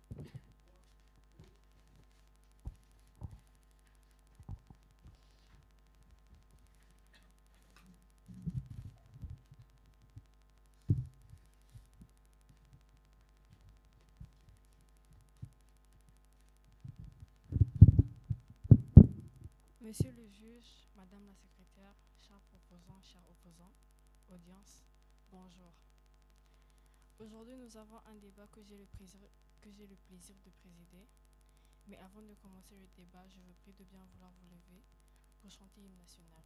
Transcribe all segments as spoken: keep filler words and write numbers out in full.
Monsieur le juge, Madame la secrétaire, chers proposants, chers opposants, audience, bonjour. Aujourd'hui, nous avons un débat que j'ai le plaisir, que j'ai le plaisir de présider. Mais avant de commencer le débat, je vous prie de bien vouloir vous lever pour chanter l'hymne national.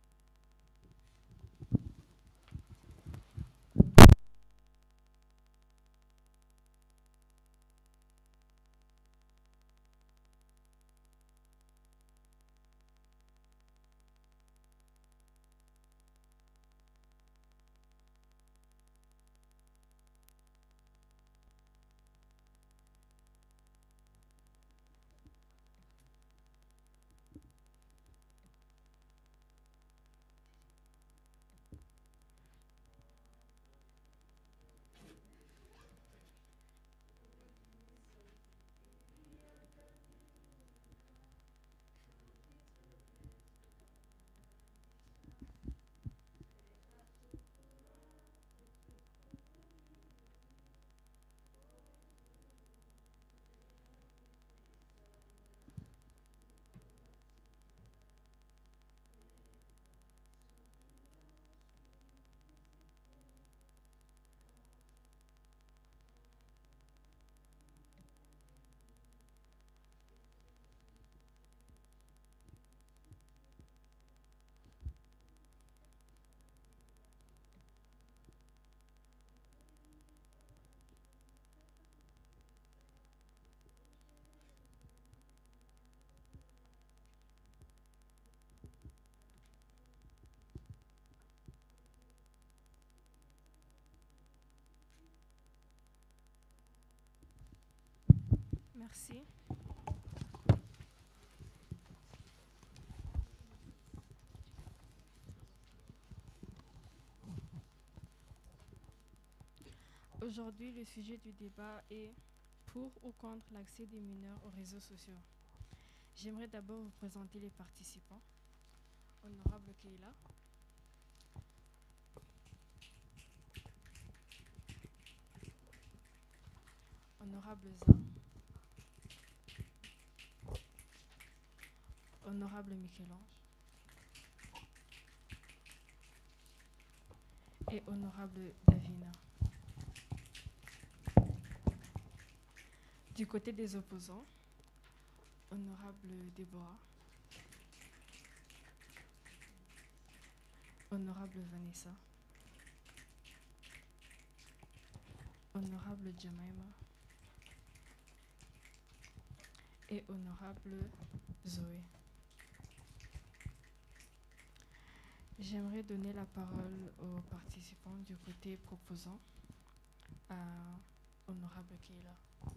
Merci. Aujourd'hui, le sujet du débat est pour ou contre l'accès des mineurs aux réseaux sociaux. J'aimerais d'abord vous présenter les participants. Honorable Keila, Honorable Za, Honorable Michel-Ange et Honorable Davina. Du côté des opposants, Honorable Déborah, Honorable Vanessa, Honorable Jemima et Honorable Zoé. J'aimerais donner la parole aux participants du côté proposant à Honorable Keila.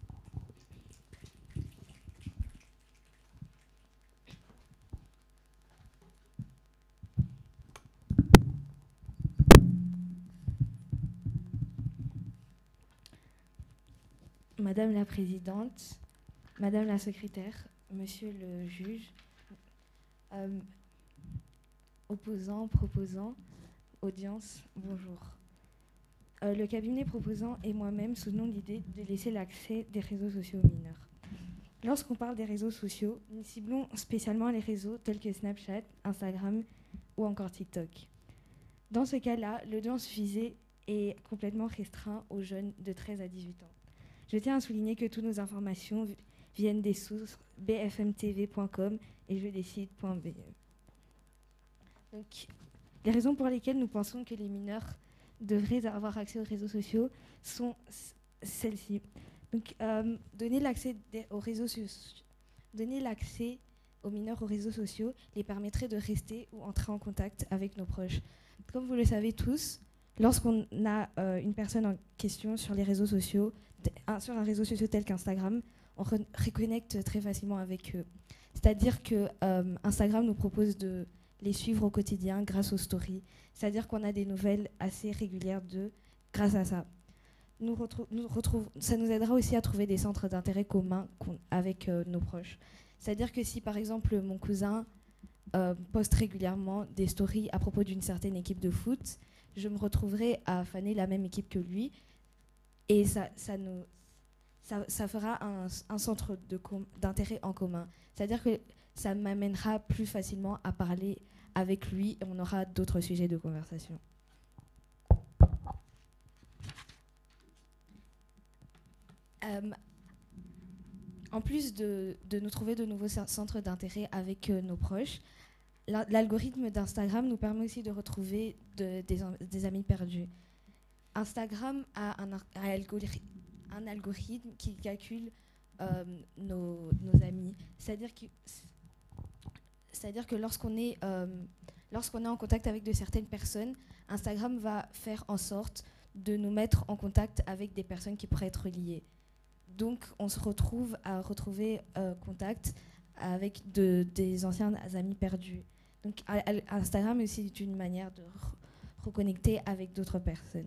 Madame la Présidente, Madame la Secrétaire, Monsieur le Juge, euh, opposants, proposants, audience, bonjour. Euh, le cabinet proposant et moi-même soutenons l'idée de laisser l'accès des réseaux sociaux aux mineurs. Lorsqu'on parle des réseaux sociaux, nous ciblons spécialement les réseaux tels que Snapchat, Instagram ou encore TikTok. Dans ce cas-là, l'audience visée est complètement restreinte aux jeunes de treize à dix-huit ans. Je tiens à souligner que toutes nos informations viennent des sources b f m t v point com et jeux des sites point b e. Donc, les raisons pour lesquelles nous pensons que les mineurs devraient avoir accès aux réseaux sociaux sont celles-ci. Donc, euh, donner l'accès aux réseaux sociaux, donner l'accès aux mineurs aux réseaux sociaux les permettrait de rester ou entrer en contact avec nos proches. Comme vous le savez tous, lorsqu'on a euh, une personne en question sur les réseaux sociaux, un, sur un réseau social tel qu'Instagram, on re- reconnecte très facilement avec eux. C'est-à-dire que euh, Instagram nous propose de les suivre au quotidien grâce aux stories. C'est-à-dire qu'on a des nouvelles assez régulières d'eux grâce à ça. nous retrou- nous retrouve, ça nous aidera aussi à trouver des centres d'intérêt communs qu'on- avec euh, nos proches. C'est-à-dire que si par exemple mon cousin euh, poste régulièrement des stories à propos d'une certaine équipe de foot, je me retrouverai à faner la même équipe que lui et ça, ça, nous, ça, ça fera un, un centre de com- d'intérêt en commun. C'est-à-dire que ça m'amènera plus facilement à parler avec lui et on aura d'autres sujets de conversation. Euh, en plus de, de nous trouver de nouveaux centres d'intérêt avec euh, nos proches, la- l'algorithme d'Instagram nous permet aussi de retrouver de- des, des amis perdus. Instagram a un, ar- un algori- un algorithme qui calcule euh, nos, nos amis. C'est-à-dire que, c'est-à-dire que lorsqu'on est, euh, lorsqu'on est en contact avec de certaines personnes, Instagram va faire en sorte de nous mettre en contact avec des personnes qui pourraient être liées. Donc, on se retrouve à retrouver euh, contact avec de, des anciens amis perdus. Donc, à- à- Instagram est aussi une manière de re- reconnecter avec d'autres personnes.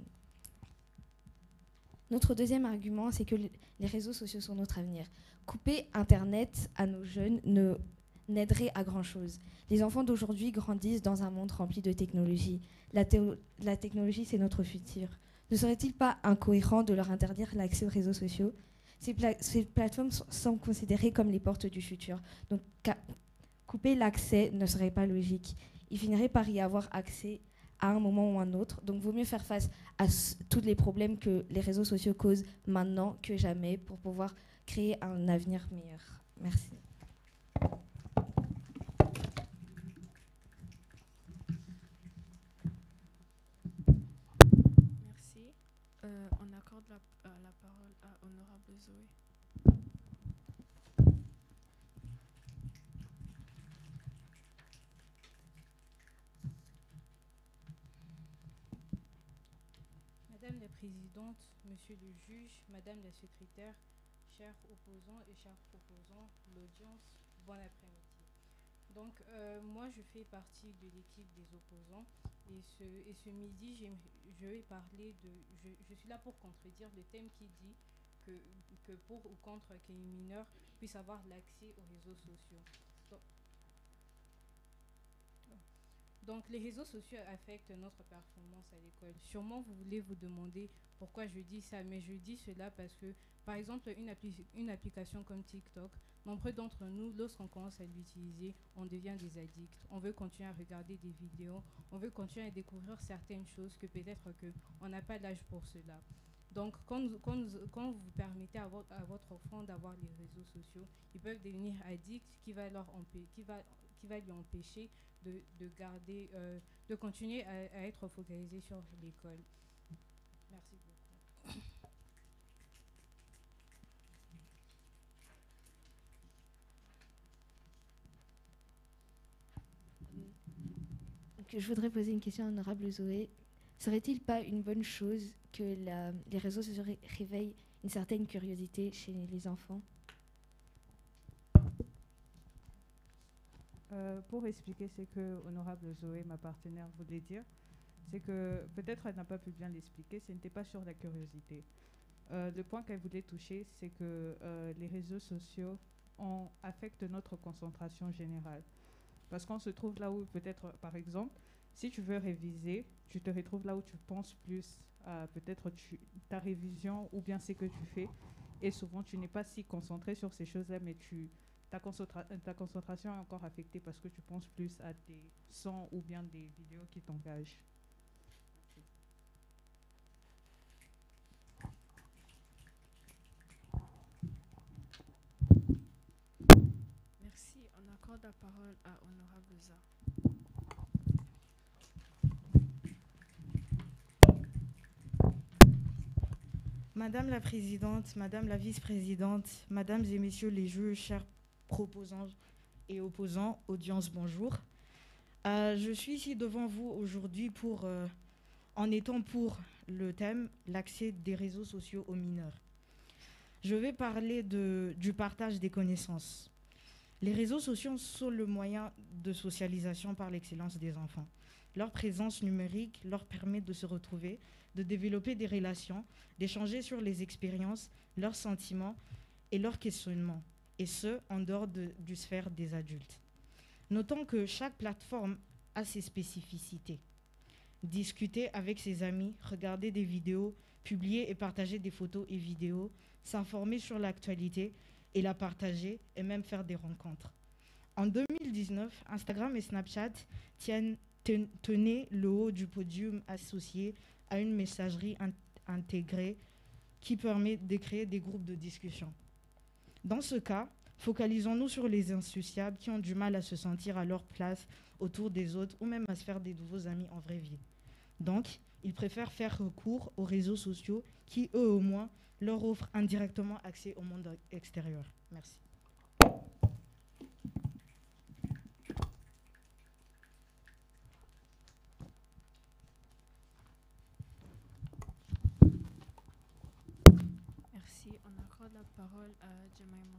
Notre deuxième argument, c'est que les réseaux sociaux sont notre avenir. Couper Internet à nos jeunes ne n'aiderait à grand-chose. Les enfants d'aujourd'hui grandissent dans un monde rempli de technologie. La, théo- la technologie, c'est notre futur. Ne serait-il pas incohérent de leur interdire l'accès aux réseaux sociaux ? Ces, pla- ces plateformes sont, sont considérées comme les portes du futur. Donc, couper l'accès ne serait pas logique. Il finirait par y avoir accès à un moment ou un autre. Donc, vaut mieux faire face à tous les problèmes que les réseaux sociaux causent maintenant que jamais pour pouvoir créer un avenir meilleur. Merci. Merci. Euh, on accorde la, euh, la parole à Honorable Zoé. Madame la Présidente, Monsieur le Juge, Madame la Secrétaire, chers opposants et chers proposants, l'audience, bon après-midi. Donc, euh, moi, je fais partie de l'équipe des opposants et ce, et ce midi, j'ai- je vais parler de... Je, je suis là pour contredire le thème qui dit que, que pour ou contre qu'un mineur puisse avoir l'accès aux réseaux sociaux. Donc, Donc les réseaux sociaux affectent notre performance à l'école. Sûrement vous voulez vous demander pourquoi je dis ça, mais je dis cela parce que par exemple une, appli une application comme TikTok, nombreux d'entre nous, lorsqu'on commence à l'utiliser, on devient des addicts. On veut continuer à regarder des vidéos, on veut continuer à découvrir certaines choses que peut-être qu'on n'a pas l'âge pour cela. Donc quand, nous, quand, nous, quand vous permettez à votre, à votre enfant d'avoir les réseaux sociaux, ils peuvent devenir addicts qui va, leur empê qui va, qui va lui empêcher De, de garder, euh, de continuer à, à être focalisé sur l'école. Merci beaucoup. Donc, je voudrais poser une question à l'honorable Zoé. Serait-il pas une bonne chose que la, les réseaux sociaux ré réveillent une certaine curiosité chez les enfants ? Euh, pour expliquer ce que Honorable Zoé, ma partenaire, voulait dire, c'est que peut-être elle n'a pas pu bien l'expliquer, ce n'était pas sur la curiosité. Euh, le point qu'elle voulait toucher, c'est que euh, les réseaux sociaux ont, affectent notre concentration générale. Parce qu'on se trouve là où peut-être, par exemple, si tu veux réviser, tu te retrouves là où tu penses plus à peut-être ta révision ou bien ce que tu fais. Et souvent, tu n'es pas si concentré sur ces choses-là, mais tu... Ta, concentra ta concentration est encore affectée parce que tu penses plus à des sons ou bien des vidéos qui t'engagent. Merci. On accorde la parole à Honorable Za. Madame la Présidente, Madame la Vice-Présidente, Mesdames et Messieurs les juges, chers proposants et opposants, audience, bonjour. Euh, je suis ici devant vous aujourd'hui pour, euh, en étant pour le thème « L'accès des réseaux sociaux aux mineurs ». Je vais parler de, du partage des connaissances. Les réseaux sociaux sont le moyen de socialisation par l'excellence des enfants. Leur présence numérique leur permet de se retrouver, de développer des relations, d'échanger sur les expériences, leurs sentiments et leurs questionnements, et ce, en dehors de, du sphère des adultes. Notons que chaque plateforme a ses spécificités. Discuter avec ses amis, regarder des vidéos, publier et partager des photos et vidéos, s'informer sur l'actualité et la partager et même faire des rencontres. En deux mille dix-neuf, Instagram et Snapchat tiennent, ten, tenaient le haut du podium associé à une messagerie in- intégrée qui permet de créer des groupes de discussion. Dans ce cas, focalisons-nous sur les insociables qui ont du mal à se sentir à leur place autour des autres ou même à se faire des nouveaux amis en vraie vie. Donc, ils préfèrent faire recours aux réseaux sociaux qui, eux au moins, leur offrent indirectement accès au monde extérieur. Merci. Merci. On accorde la parole à Jemima.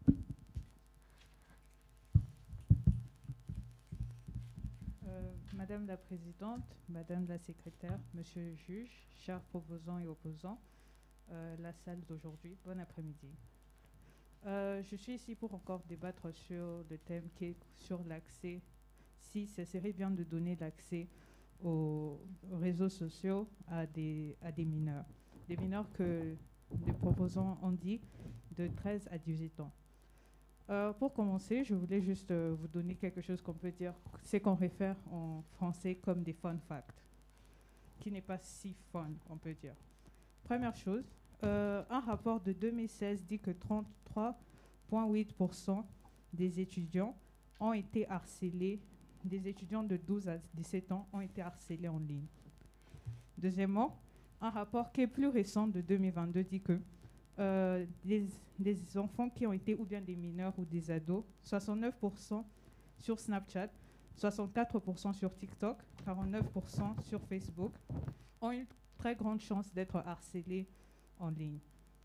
Euh, Madame la Présidente, Madame la Secrétaire, Monsieur le Juge, chers proposants et opposants, euh, la salle d'aujourd'hui, bon après-midi. Euh, je suis ici pour encore débattre sur le thème qui est sur l'accès, si ça serait bien de donner l'accès aux réseaux sociaux à des, à des mineurs. Des mineurs que les proposants ont dit de treize à dix-huit ans. Euh, pour commencer, je voulais juste euh, vous donner quelque chose qu'on peut dire, c'est qu'on réfère en français comme des fun facts, qui n'est pas si fun, on peut dire. Première chose, euh, un rapport de deux mille seize dit que trente-trois virgule huit pour cent des étudiants ont été harcelés, des étudiants de douze à dix-sept ans ont été harcelés en ligne. Deuxièmement, un rapport qui est plus récent de deux mille vingt-deux dit que Euh, des, des enfants qui ont été ou bien des mineurs ou des ados, soixante-neuf pour cent sur Snapchat, soixante-quatre pour cent sur TikTok, quarante-neuf pour cent sur Facebook, ont une très grande chance d'être harcelés en ligne.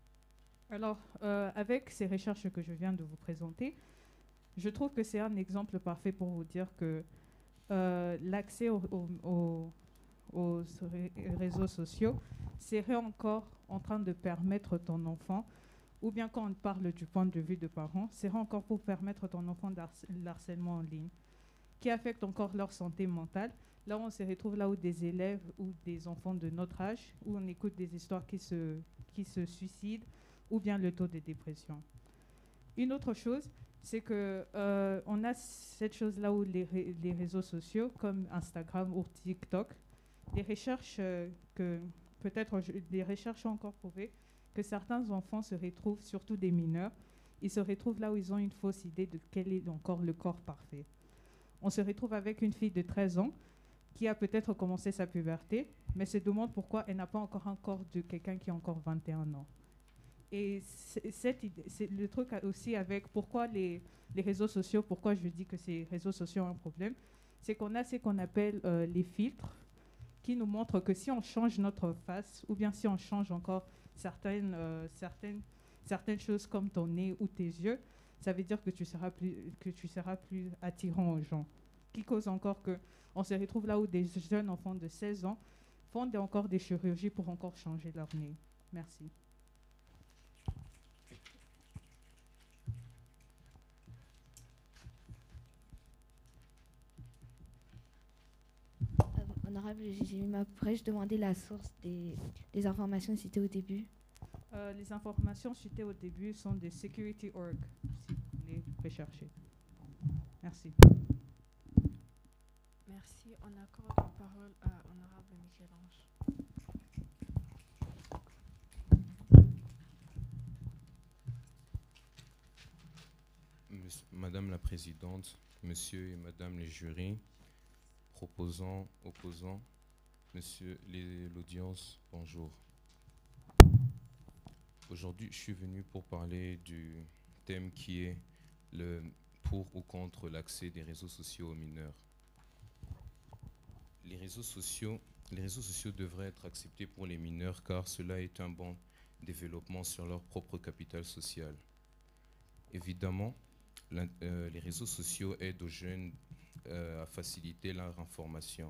Alors, euh, avec ces recherches que je viens de vous présenter, je trouve que c'est un exemple parfait pour vous dire que euh, l'accès au, au, au, aux réseaux sociaux serait encore en train de permettre ton enfant, ou bien quand on parle du point de vue de parents, serait encore pour permettre ton enfant de l'harcèlement en ligne, qui affecte encore leur santé mentale. Là, on se retrouve là où des élèves ou des enfants de notre âge, où on écoute des histoires qui se, qui se suicident, ou bien le taux de dépression. Une autre chose, c'est que euh, on a cette chose-là où les, ré les réseaux sociaux, comme Instagram ou TikTok, des recherches euh, que peut-être des recherches ont encore prouvé que certains enfants se retrouvent, surtout des mineurs, ils se retrouvent là où ils ont une fausse idée de quel est encore le corps parfait. On se retrouve avec une fille de treize ans qui a peut-être commencé sa puberté, mais se demande pourquoi elle n'a pas encore un corps de quelqu'un qui a encore vingt et un ans. Et cette idée, c'est le truc aussi avec pourquoi les, les réseaux sociaux, pourquoi je dis que ces réseaux sociaux ont un problème, c'est qu'on a ce qu'on appelle euh, les filtres, qui nous montre que si on change notre face, ou bien si on change encore certaines, euh, certaines, certaines choses comme ton nez ou tes yeux, ça veut dire que tu seras plus, que tu seras plus attirant aux gens. Qui cause encore qu'on se retrouve là où des jeunes enfants de seize ans font des, encore des chirurgies pour encore changer leur nez. Merci. Honorable Jemima, pourrais-je demander la source des, des informations citées au début? euh, Les informations citées au début sont des Security Org, si vous voulez rechercher. Merci. Merci. On accorde la parole à Honorable Michel-Ange. Madame la Présidente, Monsieur et Madame les jurys, proposants, opposants, Monsieur l'audience, bonjour. Aujourd'hui, je suis venu pour parler du thème qui est le pour ou contre l'accès des réseaux sociaux aux mineurs. Les réseaux sociaux, les réseaux sociaux devraient être acceptés pour les mineurs car cela est un bon développement sur leur propre capital social. Évidemment, la, euh, les réseaux sociaux aident aux jeunes euh, à faciliter leur information.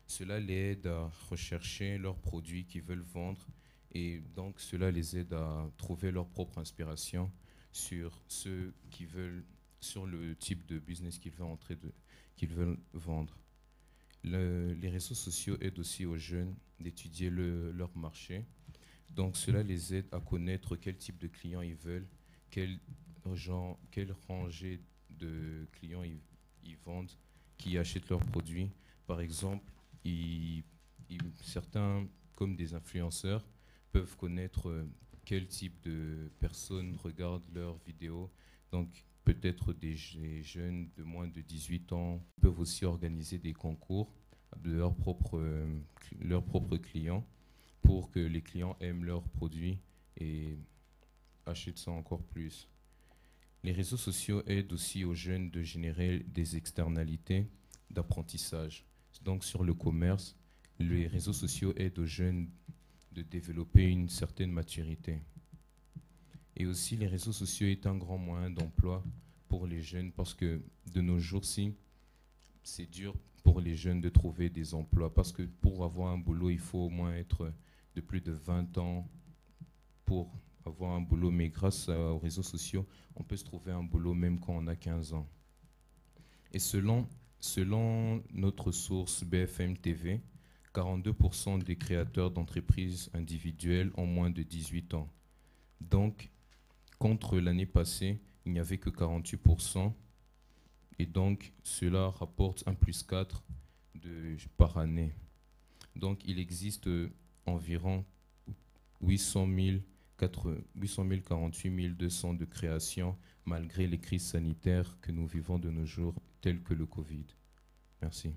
Cela les aide à rechercher leurs produits qu'ils veulent vendre et donc cela les aide à trouver leur propre inspiration sur ce qu'ils veulent, sur le type de business qu'ils veulent entrer de, qu'ils veulent vendre. Le- les réseaux sociaux aident aussi aux jeunes d'étudier le- leur marché. Donc cela les aide à connaître quel type de clients ils veulent, quel genre, quelle rangée de clients ils, ils vendent, qui achètent leurs produits. Par exemple, ils- ils- certains, comme des influenceurs, peuvent connaître euh, quel type de personnes regardent leurs vidéos. Donc peut-être des, je- des jeunes de moins de dix-huit ans peuvent aussi organiser des concours de leurs propres, euh, cl- leurs propres clients pour que les clients aiment leurs produits et achètent ça encore plus. Les réseaux sociaux aident aussi aux jeunes de générer des externalités d'apprentissage. Donc sur le commerce, les réseaux sociaux aident aux jeunes de développer une certaine maturité. Et aussi, les réseaux sociaux est un grand moyen d'emploi pour les jeunes parce que de nos jours-ci, c'est dur pour les jeunes de trouver des emplois parce que pour avoir un boulot, il faut au moins être de plus de vingt ans pour avoir un boulot. Mais grâce à- aux réseaux sociaux, on peut se trouver un boulot même quand on a quinze ans. Et selon, selon notre source B F M T V, quarante-deux pour cent des créateurs d'entreprises individuelles ont moins de dix-huit ans. Donc, contre l'année passée, il n'y avait que quarante-huit pour cent. Et donc, cela rapporte un plus quatre de, par année. Donc, il existe euh, environ huit cent mille, quarante-huit mille deux cents de créations malgré les crises sanitaires que nous vivons de nos jours, telles que le Covid. Merci.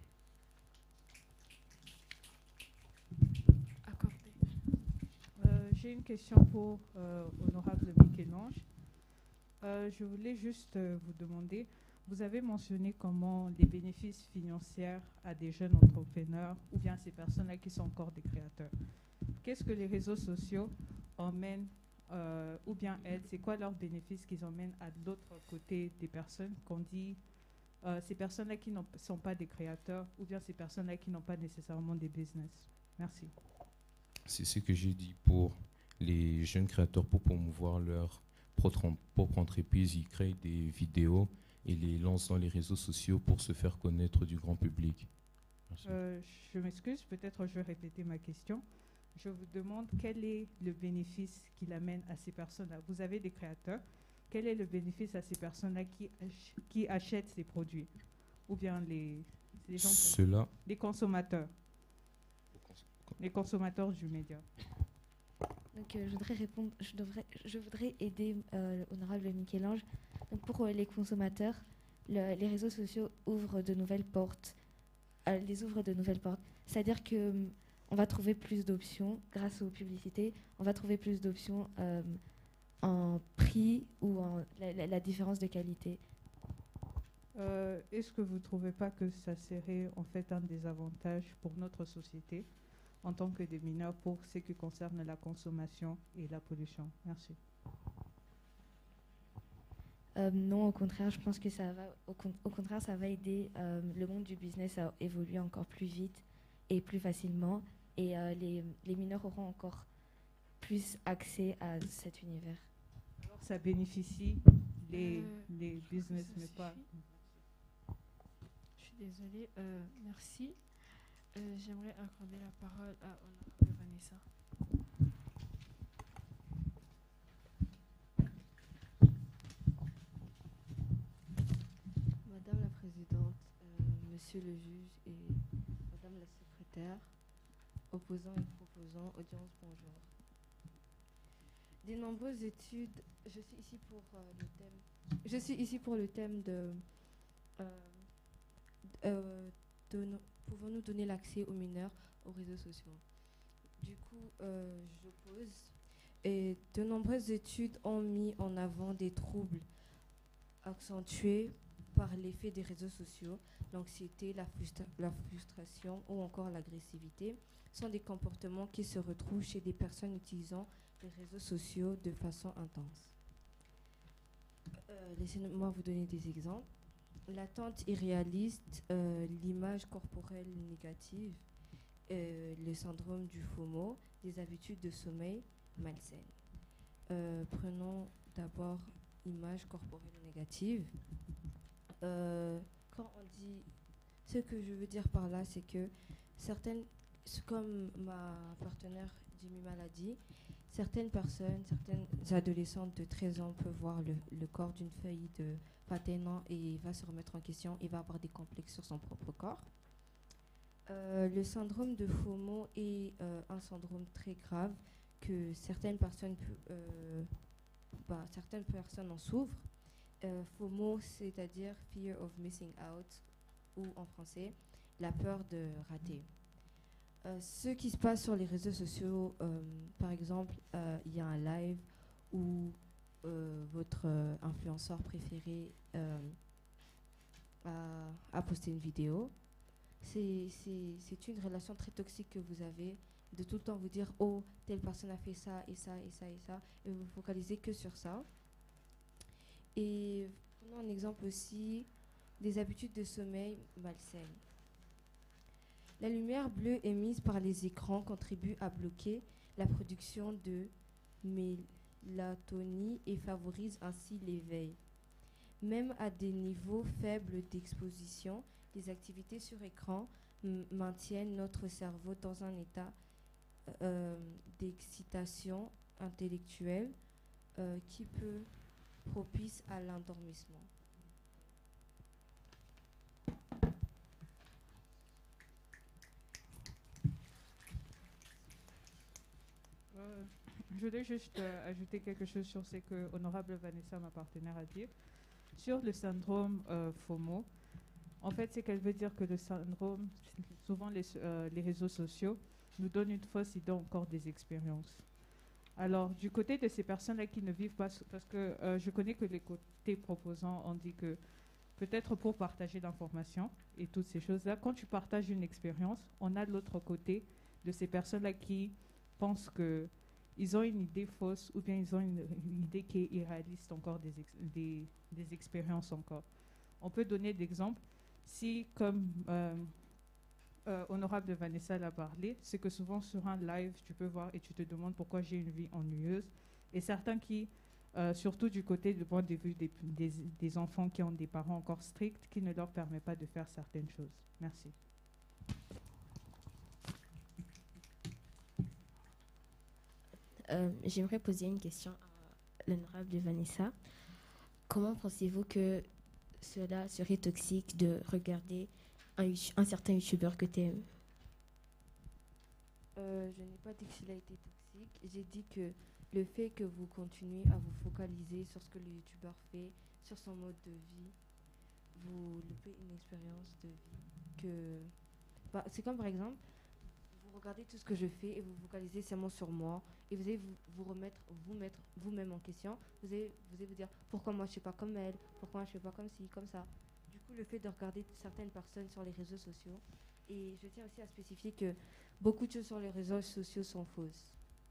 Accordé. Euh, J'ai une question pour euh, Honorable Michel-Ange. Euh, je voulais juste euh, vous demander, vous avez mentionné comment les bénéfices financiers à des jeunes entrepreneurs ou bien ces personnes-là qui sont encore des créateurs. Qu'est-ce que les réseaux sociaux emmènent euh, ou bien aident? C'est quoi leurs bénéfices qu'ils emmènent à l'autre côté des personnes qu'on dit euh, ces personnes-là qui ne sont pas des créateurs ou bien ces personnes-là qui n'ont pas nécessairement des business? Merci. C'est ce que j'ai dit pour les jeunes créateurs pour promouvoir leur propre propre entreprise. Ils créent des vidéos et les lancent dans les réseaux sociaux pour se faire connaître du grand public. Merci. Euh, je m'excuse, peut-être je vais répéter ma question. Je vous demande quel est le bénéfice qu'il amène à ces personnes-là. Vous avez des créateurs. Quel est le bénéfice à ces personnes-là qui, ach- qui achètent ces produits? Ou bien les, les gens, qui- Cela, les consommateurs, les consommateurs du média. Donc, euh, je voudrais répondre, je, devrais, je voudrais aider euh, l'honorable Michel-Ange. Donc, pour euh, les consommateurs, le- les réseaux sociaux ouvrent de nouvelles portes, euh, les ouvrent de nouvelles portes. C'est-à-dire que hum, on va trouver plus d'options grâce aux publicités. On va trouver plus d'options euh, en prix ou en la, la- la différence de qualité. Euh, Est-ce que vous ne trouvez pas que ça serait en fait un désavantage pour notre société en tant que des mineurs pour ce qui concerne la consommation et la pollution? Merci. Euh, non, au contraire, je pense que ça va, au, con- au contraire, ça va aider euh, le monde du business à évoluer encore plus vite et plus facilement. Et euh, les, les mineurs auront encore plus accès à cet univers. Alors, ça bénéficie les, Euh, les je crois que business, ça mais pas. suffit. Je suis désolée. Euh, merci. Euh, J'aimerais accorder la parole à Honorable Vanessa. Madame la Présidente, euh, Monsieur le juge et Madame la Secrétaire, opposants et proposants, audience, bonjour. Des nombreuses études, je suis ici pour euh, le thème, je suis ici pour le thème de, euh, euh, de no- pouvons-nous donner l'accès aux mineurs aux réseaux sociaux. Du coup, euh, j'oppose. Et de nombreuses études ont mis en avant des troubles accentués par l'effet des réseaux sociaux, l'anxiété, la, frustra- la frustration ou encore l'agressivité sont des comportements qui se retrouvent chez des personnes utilisant les réseaux sociaux de façon intense. Euh, Laissez-moi vous donner des exemples. L'attente irréaliste, euh, l'image corporelle négative, euh, le syndrome du FOMO, des habitudes de sommeil malsaines. Euh, prenons d'abord image corporelle négative. Euh, quand on dit, ce que je veux dire par là, c'est que certaines, comme ma partenaire Jemima l'a dit, certaines personnes, certaines adolescentes de treize ans peuvent voir le, le corps d'une fille de vingt et un ans et va se remettre en question et va avoir des complexes sur son propre corps. Euh, le syndrome de FOMO est euh, un syndrome très grave que certaines personnes, euh, bah, certaines personnes en souffrent. Euh, FOMO, c'est-à-dire Fear of Missing Out, ou en français, la peur de rater. Euh, ce qui se passe sur les réseaux sociaux, euh, par exemple, euh, il y a un live où euh, votre euh, influenceur préféré euh, a, a posté une vidéo. C'est, c'est, c'est une relation très toxique que vous avez, de tout le temps vous dire « Oh, telle personne a fait ça, et ça, et ça, et ça », et vous vous focalisez que sur ça. Et prenons un exemple aussi des habitudes de sommeil malsaines. La lumière bleue émise par les écrans contribue à bloquer la production de mélatonine et favorise ainsi l'éveil. Même à des niveaux faibles d'exposition, les activités sur écran m- maintiennent notre cerveau dans un état euh, d'excitation intellectuelle euh, qui peut propice à l'endormissement. Euh, je voulais juste euh, ajouter quelque chose sur ce que Honorable Vanessa, ma partenaire, a dit. Sur le syndrome euh, FOMO, en fait, c'est qu'elle veut dire que le syndrome, souvent les, euh, les réseaux sociaux, nous donnent une fausse idée encore des expériences. Alors, du côté de ces personnes-là qui ne vivent pas, parce que euh, je connais que les côtés proposants ont dit que peut-être pour partager l'information et toutes ces choses-là, quand tu partages une expérience, on a l'autre côté de ces personnes-là qui pensent qu'ils ont une idée fausse ou bien ils ont une, une idée qui est irréaliste encore des, ex, des, des expériences encore. On peut donner d'exemples. Si, comme euh, euh, Honorable Vanessa l'a parlé, c'est que souvent sur un live, tu peux voir et tu te demandes pourquoi j'ai une vie ennuyeuse. Et certains qui, euh, surtout du côté du point de vue des, des, des enfants qui ont des parents encore stricts, qui ne leur permettent pas de faire certaines choses. Merci. Euh, J'aimerais poser une question à l'honorable Vanessa. Comment pensez-vous que cela serait toxique de regarder un, un certain youtubeur que tu aimes? euh, Je n'ai pas dit que cela était toxique. J'ai dit que le fait que vous continuez à vous focaliser sur ce que le youtubeur fait, sur son mode de vie, vous loupez une expérience de vie que... Bah, c'est comme par exemple, vous regardez tout ce que je fais et vous vous focalisez seulement sur moi et vous allez vous, vous remettre, vous mettre vous-même en question. Vous allez, vous allez vous dire pourquoi moi je ne suis pas comme elle, pourquoi je ne suis pas comme ci, comme ça. Du coup, le fait de regarder certaines personnes sur les réseaux sociaux, et je tiens aussi à spécifier que beaucoup de choses sur les réseaux sociaux sont fausses.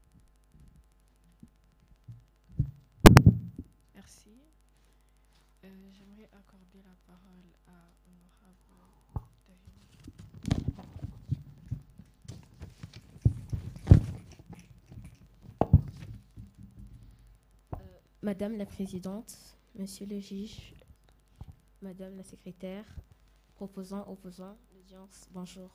Merci. Euh, j'aimerais accorder la parole à Honorable David. Madame la Présidente, Monsieur le juge, Madame la Secrétaire, proposant, opposant, l'audience, bonjour.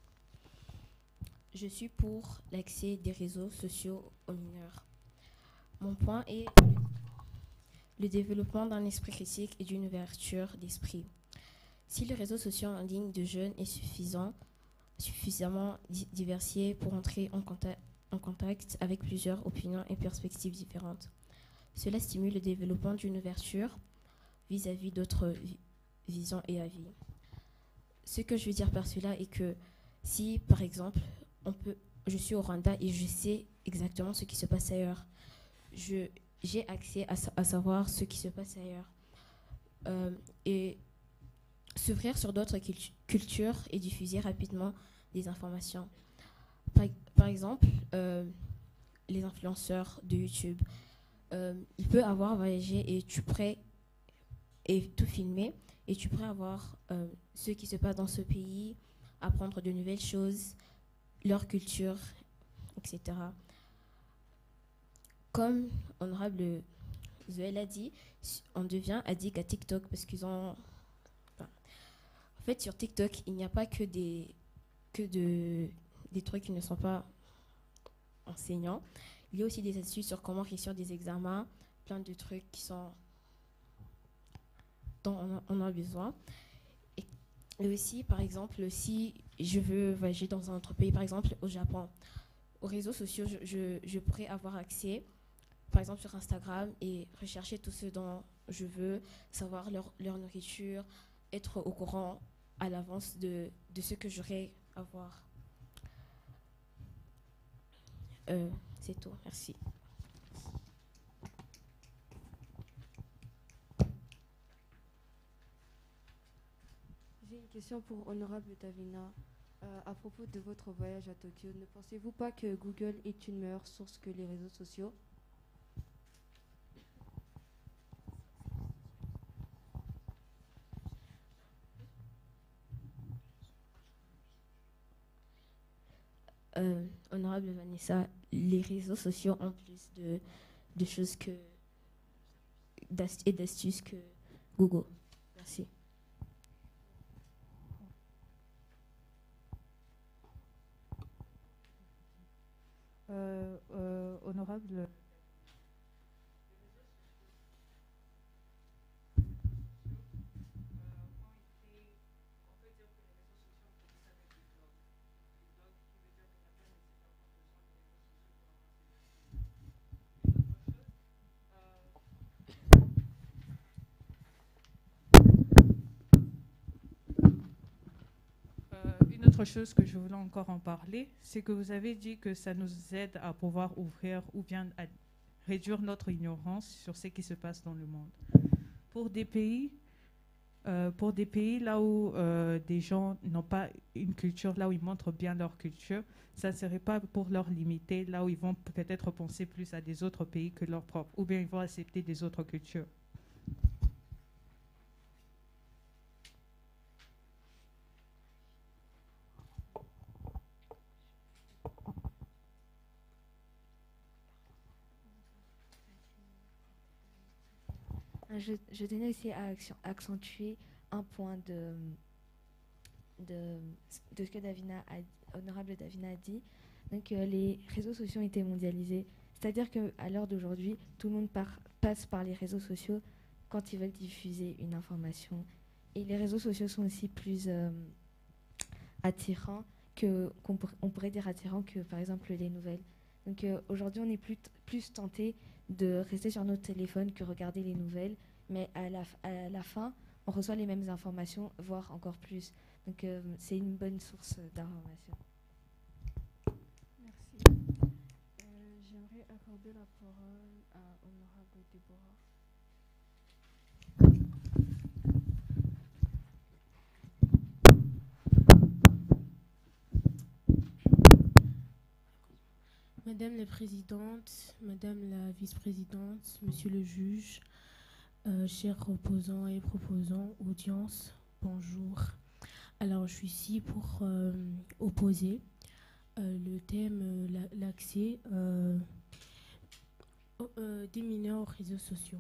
Je suis pour l'accès des réseaux sociaux aux mineurs. Mon point est le développement d'un esprit critique et d'une ouverture d'esprit. Si le réseau social en ligne de jeunes est suffisant, suffisamment di- diversifié pour entrer en contact, en contact avec plusieurs opinions et perspectives différentes, cela stimule le développement d'une ouverture vis-à-vis d'autres vi- visions et avis. Ce que je veux dire par cela est que si, par exemple, on peut, je suis au Rwanda et je sais exactement ce qui se passe ailleurs, je, j'ai accès à, sa- à savoir ce qui se passe ailleurs. Euh, et s'ouvrir sur d'autres cultu- cultures et diffuser rapidement des informations. Par, par exemple, euh, les influenceurs de YouTube. Euh, il peut avoir voyagé et tu pourrais et tout filmer et tu pourrais avoir euh, ce qui se passe dans ce pays, apprendre de nouvelles choses, leur culture, et cetera. Comme honorable Zoé l'a dit, on devient addict à TikTok parce qu'ils ont... Enfin, en fait, sur TikTok, il n'y a pas que des, que de, des trucs qui ne sont pas enseignants. Il y a aussi des astuces sur comment réussir des examens, plein de trucs qui sont dont on a, on a besoin. Et, et aussi, par exemple, si je veux voyager dans un autre pays, par exemple au Japon, aux réseaux sociaux, je, je, je pourrais avoir accès, par exemple sur Instagram, et rechercher tout ce dont je veux, savoir leur, leur nourriture, être au courant à l'avance de, de ce que j'aurais à voir. Euh, c'est tout, merci. J'ai une question pour Honorable Davina. Euh, à propos de votre voyage à Tokyo, ne pensez-vous pas que Google est une meilleure source que les réseaux sociaux ? Euh, honorable Vanessa, les réseaux sociaux ont plus de, de choses que d'ast- et d'astuces que Google. Merci. Euh, euh, honorable. Une autre chose que je voulais encore en parler, c'est que vous avez dit que ça nous aide à pouvoir ouvrir ou bien à réduire notre ignorance sur ce qui se passe dans le monde. Pour des pays, euh, pour des pays là où euh, des gens n'ont pas une culture, là où ils montrent bien leur culture, ça ne serait pas pour leur limiter, là où ils vont peut-être penser plus à des autres pays que leur propre, ou bien ils vont accepter des autres cultures. Je, je tenais aussi à action- accentuer un point de, de, de ce que Davina a, honorable Davina a dit. Donc, euh, les réseaux sociaux ont été mondialisés. C'est-à-dire qu'à l'heure d'aujourd'hui, tout le monde par- passe par les réseaux sociaux quand ils veulent diffuser une information. Et les réseaux sociaux sont aussi plus euh, attirants que, qu'on pour- on pourrait dire attirants que, par exemple, les nouvelles. Donc, euh, aujourd'hui, on est plus, t- plus tenté de rester sur notre téléphone que regarder les nouvelles, mais à la, f- à la fin, on reçoit les mêmes informations, voire encore plus. Donc euh, c'est une bonne source d'information. Merci. Euh, J'aimerais accorder la parole à Honorable Déborah. Madame la Présidente, Madame la Vice-Présidente, Monsieur le Juge, euh, chers opposants et proposants, audience, bonjour. Alors, je suis ici pour euh, opposer euh, le thème, euh, la- l'accès euh, euh, des mineurs aux réseaux sociaux.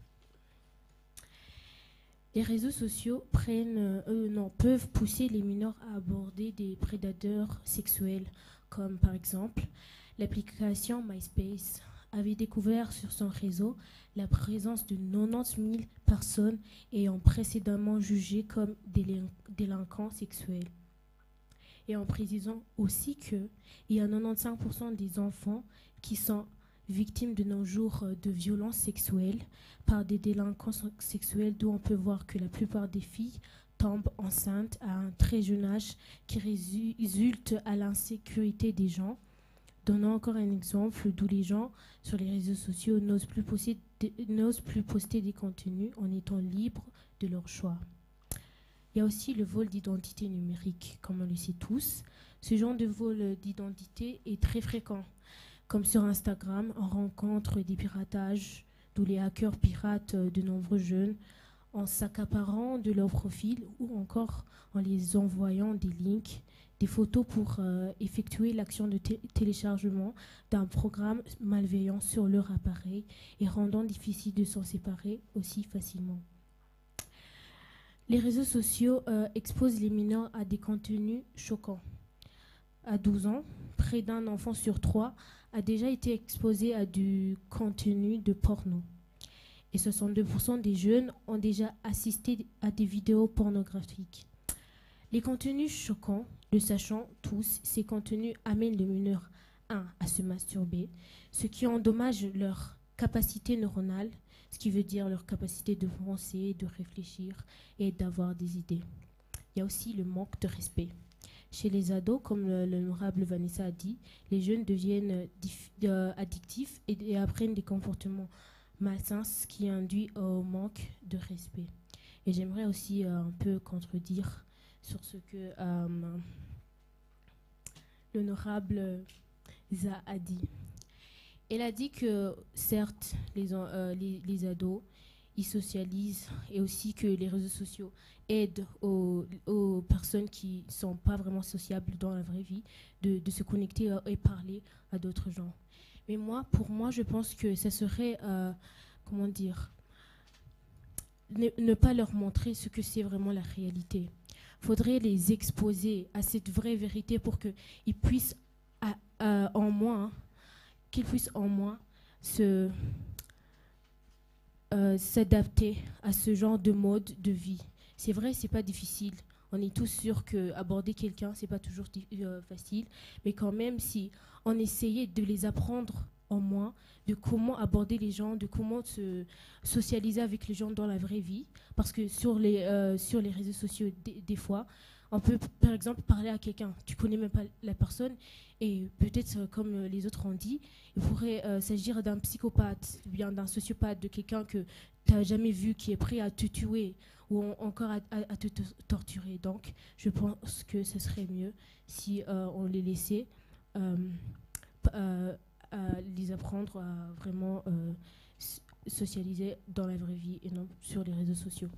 Les réseaux sociaux prennent, euh, non, peuvent pousser les mineurs à aborder des prédateurs sexuels, comme par exemple l'application MySpace avait découvert sur son réseau la présence de quatre-vingt-dix mille personnes ayant précédemment jugé comme délin- délinquants sexuels. Et en précisant aussi qu'il y a quatre-vingt-quinze pour cent des enfants qui sont victimes de nos jours euh, de violences sexuelles par des délinquants so- sexuels, d'où on peut voir que la plupart des filles tombent enceintes à un très jeune âge, qui résu- résulte à l'insécurité des gens. Donnons encore un exemple d'où les gens sur les réseaux sociaux n'osent plus, poster, n'osent plus poster des contenus en étant libres de leur choix. Il y a aussi le vol d'identité numérique, comme on le sait tous. Ce genre de vol d'identité est très fréquent. Comme sur Instagram, on rencontre des piratages, d'où les hackers piratent de nombreux jeunes en s'accaparant de leur profil ou encore en les envoyant des links, des photos pour euh, effectuer l'action de té- téléchargement d'un programme malveillant sur leur appareil et rendant difficile de s'en séparer aussi facilement. Les réseaux sociaux euh, exposent les mineurs à des contenus choquants. À douze ans, près d'un enfant sur trois a déjà été exposé à du contenu de porno. Et soixante-deux pour cent des jeunes ont déjà assisté à des vidéos pornographiques. Les contenus choquants, le sachant tous, ces contenus amènent les mineurs un, à se masturber, ce qui endommage leur capacité neuronale, ce qui veut dire leur capacité de penser, de réfléchir et d'avoir des idées. Il y a aussi le manque de respect. Chez les ados, comme l'honorable Vanessa a dit, les jeunes deviennent dif- euh, addictifs et, et apprennent des comportements malsains, ce qui induit au manque de respect. Et j'aimerais aussi euh, un peu contredire sur ce que euh, l'honorable Za a dit. Elle a dit que certes, les, euh, les, les ados, ils socialisent et aussi que les réseaux sociaux aident aux, aux personnes qui ne sont pas vraiment sociables dans la vraie vie de, de se connecter et parler à d'autres gens. Mais moi, pour moi, je pense que ça serait, euh, comment dire, ne, ne pas leur montrer ce que c'est vraiment la réalité. Il faudrait les exposer à cette vraie vérité pour qu'ils puissent à, à, en moins, qu'ils puissent en moins se, euh, s'adapter à ce genre de mode de vie. C'est vrai, c'est pas difficile. On est tous sûrs qu'aborder quelqu'un, c'est pas toujours euh, facile. Mais quand même, si on essayait de les apprendre en moins, de comment aborder les gens, de comment se socialiser avec les gens dans la vraie vie. Parce que sur les, euh, sur les réseaux sociaux, des, des fois, on peut, par exemple, parler à quelqu'un. Tu connais même pas la personne. Et peut-être, euh, comme les autres ont dit, il pourrait euh, s'agir d'un psychopathe, ou bien d'un sociopathe, de quelqu'un que tu n'as jamais vu, qui est prêt à te tuer ou en, encore à, à, à te, te torturer. Donc, je pense que ce serait mieux si euh, on les laissait euh, euh, à les apprendre à vraiment euh, socialiser dans la vraie vie et non sur les réseaux sociaux.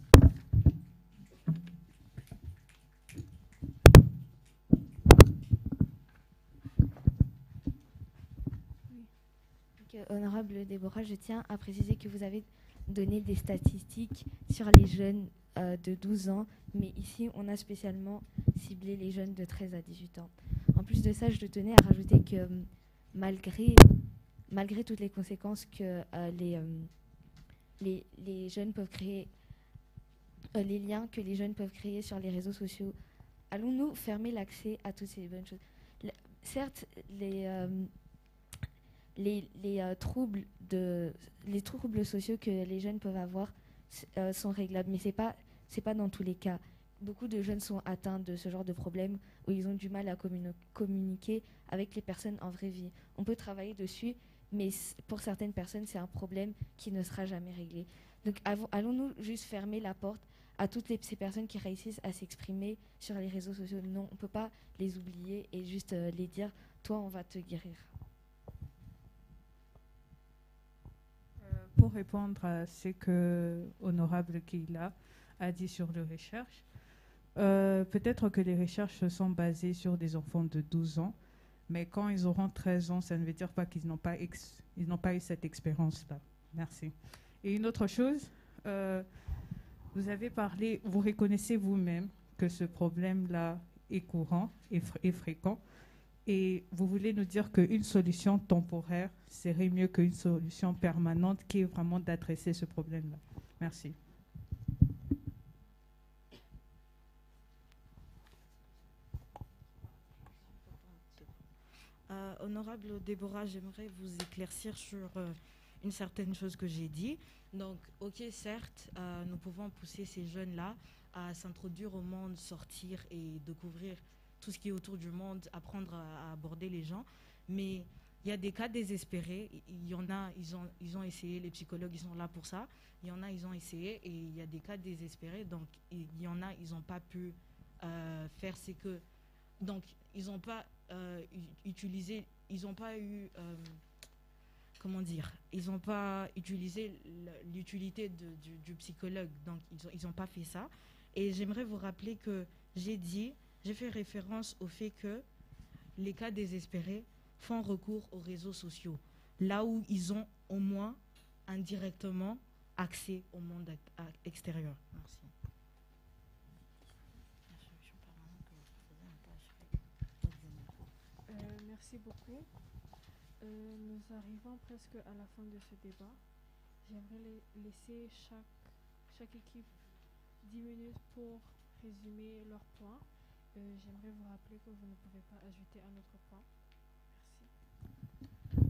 Donc, honorable Déborah, je tiens à préciser que vous avez donné des statistiques sur les jeunes euh, de douze ans, mais ici on a spécialement ciblé les jeunes de treize à dix-huit ans. En plus de ça, je tenais à rajouter que euh, malgré, malgré toutes les conséquences que euh, les, euh, les, les jeunes peuvent créer, euh, les liens que les jeunes peuvent créer sur les réseaux sociaux, allons-nous fermer l'accès à toutes ces bonnes choses? Le, certes, les, euh, les, les, euh, troubles de, les troubles sociaux que les jeunes peuvent avoir euh, sont réglables, mais ce n'est pas, c'est pas dans tous les cas. Beaucoup de jeunes sont atteints de ce genre de problème où ils ont du mal à communi- communiquer avec les personnes en vraie vie. On peut travailler dessus, mais pour certaines personnes, c'est un problème qui ne sera jamais réglé. Donc av- allons-nous juste fermer la porte à toutes les, ces personnes qui réussissent à s'exprimer sur les réseaux sociaux? Non, on ne peut pas les oublier et juste euh, les dire « toi, on va te guérir ». Pour répondre à ce que Honorable Keila a dit sur les recherches, euh, peut-être que les recherches se sont basées sur des enfants de douze ans, mais quand ils auront treize ans, ça ne veut dire pas qu'ils n'ont pas, ex- ils n'ont pas eu cette expérience-là. Merci. Et une autre chose, euh, vous avez parlé, vous reconnaissez vous-même que ce problème-là est courant et, fr- et fréquent. Et vous voulez nous dire qu'une solution temporaire serait mieux qu'une solution permanente qui est vraiment d'adresser ce problème-là. Merci. Euh, honorable Déborah, j'aimerais vous éclaircir sur euh, une certaine chose que j'ai dit. Donc, ok, certes, euh, nous pouvons pousser ces jeunes-là à s'introduire au monde, sortir et découvrir tout ce qui est autour du monde, apprendre à, à aborder les gens. Mais il y a des cas désespérés. Il y en a, ils ont, ils ont essayé, les psychologues, ils sont là pour ça. Il y en a, ils ont essayé et il y a des cas désespérés. Donc, il y en a, ils n'ont pas pu euh, faire ce que... Donc, ils n'ont pas euh, utilisé, ils n'ont pas eu... Euh, comment dire, ils n'ont pas utilisé l'utilité du, du psychologue, donc ils n'ont ils ont pas fait ça. Et j'aimerais vous rappeler que j'ai dit, j'ai fait référence au fait que les cas désespérés font recours aux réseaux sociaux, là où ils ont au moins indirectement accès au monde extérieur. Merci. Euh, merci beaucoup. Euh, nous arrivons presque à la fin de ce débat. J'aimerais laisser chaque, chaque équipe dix minutes pour résumer leurs points. Euh, J'aimerais vous rappeler que vous ne pouvez pas ajouter un autre point. Merci.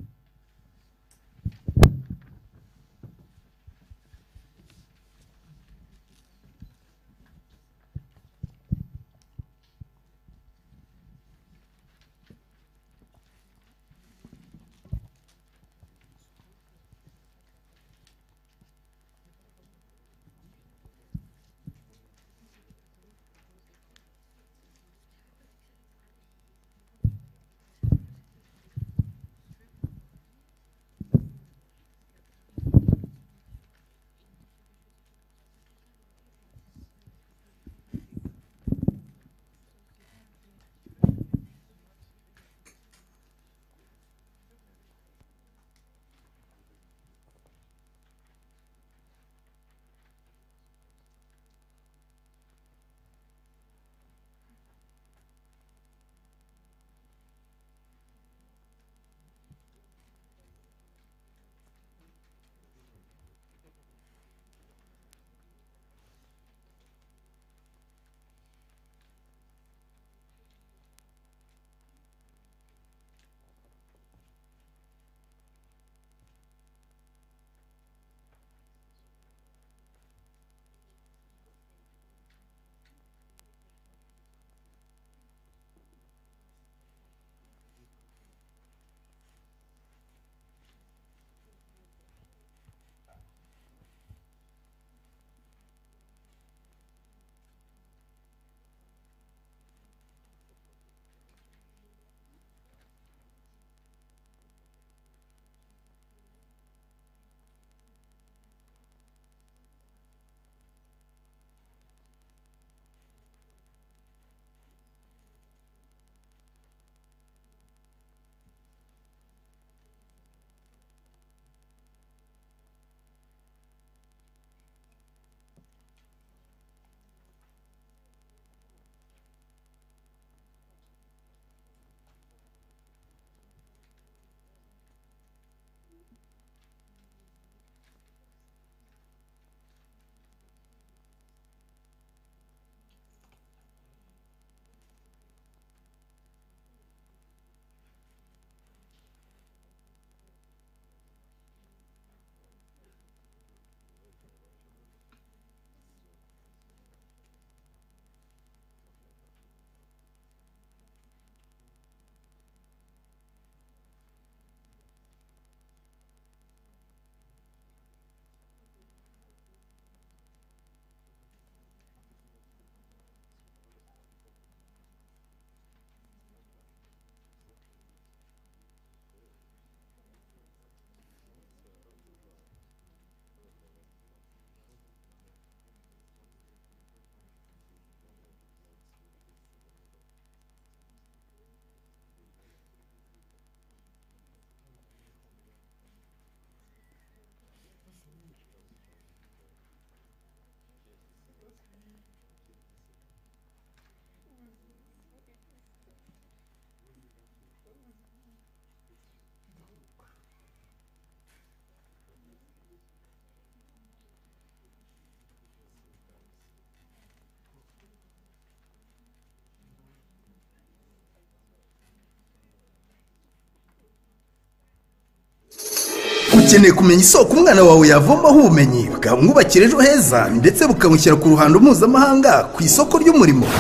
ukeneye kumenya isoko umwana wawe yavomaho ubumenyi bwamwubakira ejo heza ndetse bukamushyira ku ruhando mpuzamahanga ku isoko ry'umurimo.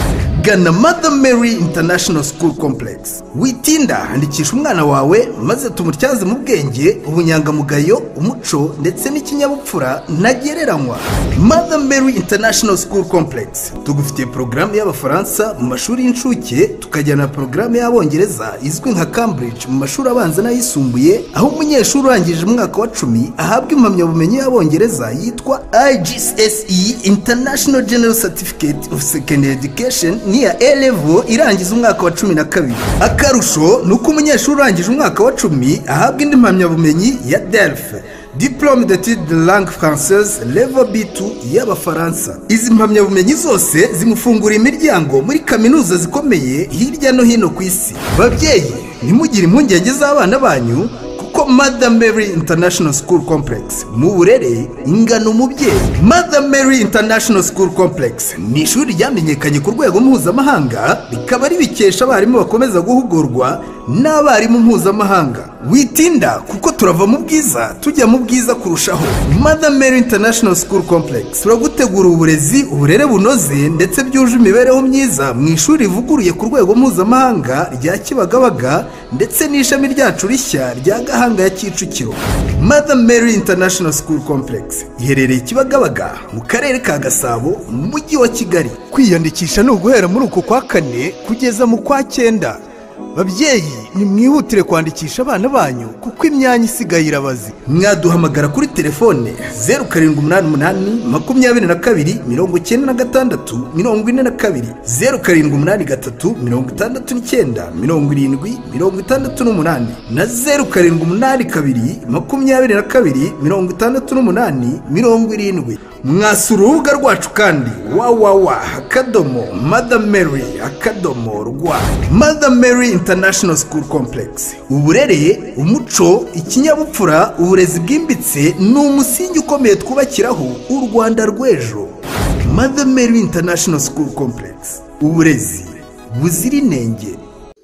gana Mother Mary International School Complex. Witinda, andikisha umwana wawe maze tumutyaze mu bwenge, ubunyangamugayo, umuco ndetse n'ikinyabupfura ntagereranywa. Mother Mary International School Complex tugufitiye porogaramu y'Abafaransa mu mashuri y'incuke, tukajyana na porogaramu y'Abongereza izwi nka Cambridge mu mashuri abanza n'ayisumbuye, aho umunyeshuri urangije umwaka wa cumi ahabwa impamyabumenyi y'Abongereza yitwa I G C S E International General Certificate of Secondary Education niya A level irangiza umwaka wa cumi na kabiri. Akarusho nuko umunyeshuri urangije umwaka wa cumi ahabwa indi mpamyabumenyi ya D E L F Diplôme d'études de langue française level B two y'Abafaransa. Izi mpamyabumenyi zose zimufungura imiryango muri kaminuza zikomeye hirya no hino ku isi. Babyeyi, ntimugire impungenge z'abana banyu kuko Mother Mary International School Complex mu burere ingano umubyeyi. Mother Mary International School Complex ni ishuri ryamenyekanye ku rwego mpuzamahanga, rikaba ribikesha abarimu bakomeza guhugurwa n'abarimu mpuzamahanga. Witinda kuko turava mu bwiza tujya mu bwiza kurushaho. Mother Mary International School Complex turagutegura uburezi, uburere bunoze ndetse byuje imibereho myiza mu ishuri rivuguruye ku rwego mpuzamahanga rya Kibagabaga ndetse n'ishami ryacu rishya rya Gahanga ya Kicukiro. Mother Mary International School Complex iherereye Kibagabaga mu karere ka Gasabo mu mujyi wa Kigali. Kwiyandikisha ni uguhera muri uko kwa kane kugeza mu kwa cyenda. Babyeyi, nimwihutire kwandikisha abana banyu kuko imyanya isigaye irabazi. Mwaduhamagara kuri telefone zeru karindwi umunani umunani makumyabiri na kabiri mirongo icyenda na gatandatu mirongo ine na kabiri, zeru karindwi umunani gatatu mirongo itandatu n'icyenda mirongo irindwi mirongo itandatu n'umunani na zeru karindwi umunani kabiri makumyabiri na kabiri mirongo itandatu n'umunani mirongo irindwi. Mwasura urubuga rwacu kandi wawawa akadomo Mother Mary akadomo rwa. Mother Mary International School Complex, uburere, umuco, ikinyabupfura, uburezi bwimbitse ni umusingi ukomeye twubakiraho u Rwanda rw'ejo. Mother Mary International School Complex, uburezi buzira inenge.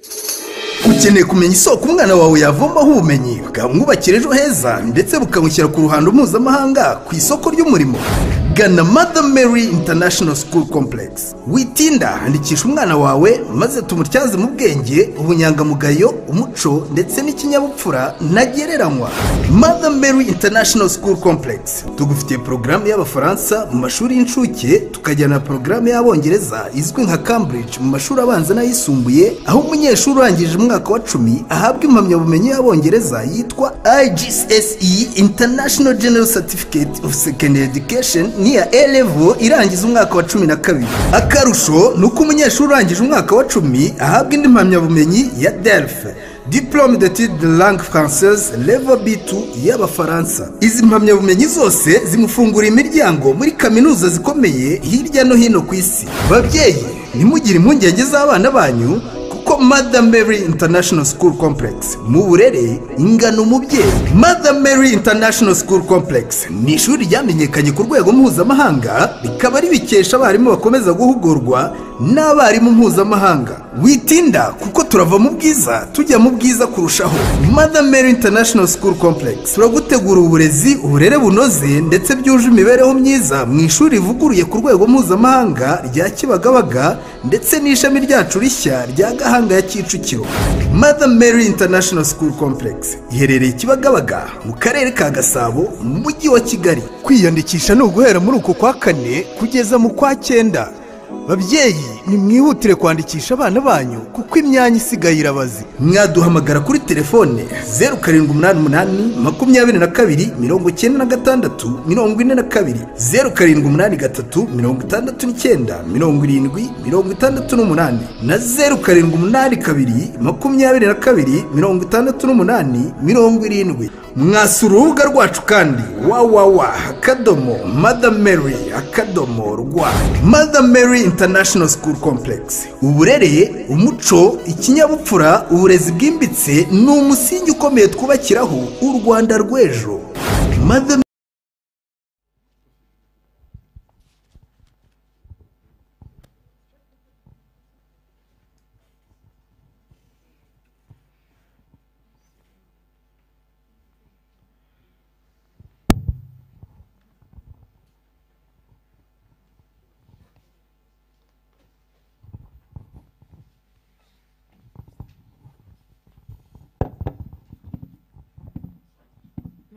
Ukeneye kumenya isoko umwana wawe yavomaho ubumenyi bwamwubakira ejo heza ndetse bukamushyira ku ruhando mpuzamahanga ku isoko ry'umurimo? Gana Mother Mary International School Complex. Witinda, andikisha umwana wawe maze tumutyaze mu bwenge, ubunyangamugayo, umuco ndetse n'ikinyabupfura ntagereranywa. Mother Mary International School Complex tugufitiye porogaramu y'Abafaransa mu mashuri y'incuke, tukajyana na porogaramu y'Abongereza izwi nka Cambridge mu mashuri abanza n'ayisumbuye, aho umunyeshuri urangije umwaka wa cumi ahabwa impamyabumenyi y'Abongereza yitwa I G C S E International General Certificate of Secondary Education niya A level irangiza umwaka wa cumi na kabiri. Akarusho nuko umunyeshuri urangije umwaka wa cumi ahabwa indi mpamyabumenyi ya D E L F Diplôme d'études de langue française level B two y'Abafaransa. Izi mpamyabumenyi zose zimufungura imiryango muri kaminuza zikomeye hirya no hino ku isi. Babyeyi, ntimugire impungenge z'abana banyu kuko Mother Mary International School Complex mu burere ingano umubyeyi. Mother Mary International School Complex ni ishuri ryamenyekanye ku rwego mpuzamahanga, rikaba ribikesha abarimu bakomeza guhugurwa n'abarimu mpuzamahanga. Witinda kuko turava mu bwiza tujya mu bwiza kurushaho. Mother Mary International School Complex turagutegura uburezi, uburere bunoze ndetse byuje imibereho myiza mu ishuri rivuguruye ku rwego mpuzamahanga rya Kibagabaga ndetse n'ishami ryacu rishya rya Gahanga ya Kicukiro. Mother Mary International School Complex iherereye Kibagabaga mu karere ka Gasabo mu mujyi wa Kigali. Kwiyandikisha ni uguhera muri uko kwa kane kugeza mu kwa cyenda. Babyeyi, nimwihutire kwandikisha abana banyu kuko imyanya isigaye irabazi. Mwaduhamagara kuri telefone zeru karindwi umunani umunani makumyabiri na kabiri mirongo icyenda na gatandatu mirongo ine na kabiri, zeru karindwi umunani gatatu mirongo itandatu n'icyenda mirongo irindwi mirongo itandatu n'umunani na zeru karindwi umunani kabiri makumyabiri na kabiri mirongo itandatu n'umunani mirongo irindwi. Mwasura urubuga rwacu kandi wawawa akadomo Mother Mary akadomo rwa. Mother Mary International School Complex, uburere, umuco, ikinyabupfura, uburezi bwimbitse ni umusingi ukomeye twubakiraho u Rwanda rw'ejo. Mother